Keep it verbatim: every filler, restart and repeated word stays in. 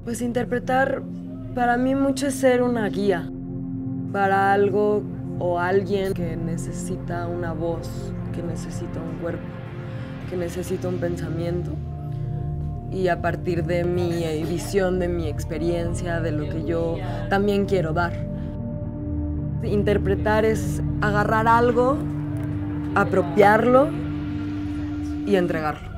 Pues interpretar para mí mucho es ser una guía para algo o alguien que necesita una voz, que necesita un cuerpo, que necesita un pensamiento. Y a partir de mi visión, de mi experiencia, de lo que yo también quiero dar. Interpretar es agarrar algo, apropiarlo y entregarlo.